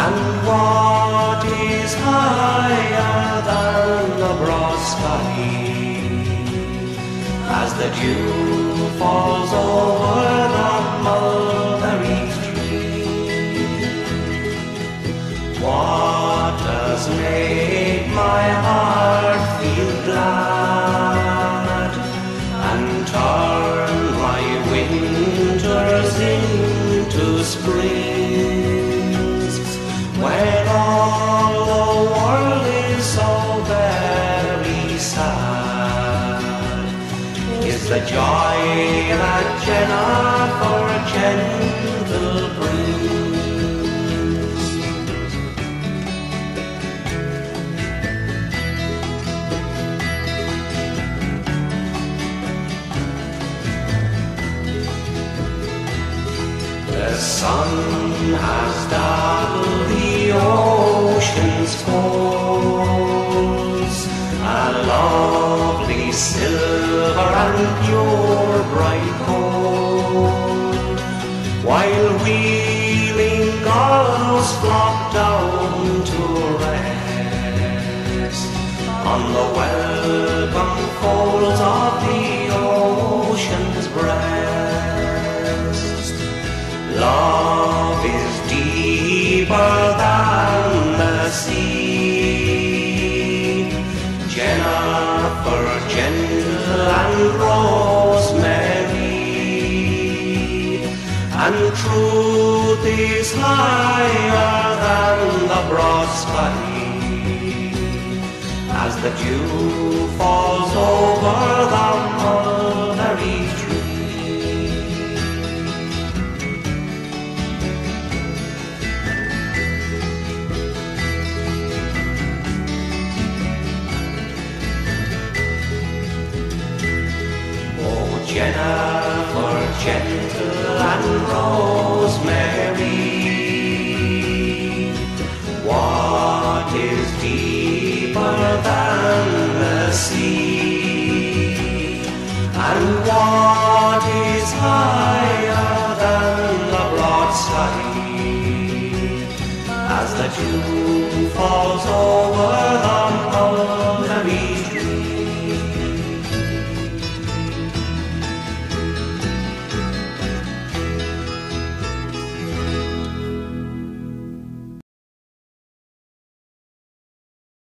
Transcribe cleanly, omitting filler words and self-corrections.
And what is higher than the broad sky, as the dew falls over the mulberry tree? What does make my heart feel glad and turn my winters into springs, when all the world is so very sad? Is the joy that Jennifer gentle brings. The sun has dappled the ocean's folds, a lovely silver and pure bright gold, while wheeling gulls flock down to rest on the welcome folds of the ocean's breast. Love is deeper than the sea, Jennifer gentle and rosemary, and truth is higher than the broad sky, as the dew falls over the mulberry tree. Jennifer gentle and rosemary, what is deeper than the sea, and what is higher than the broad sky, as the dew falls over the mountain?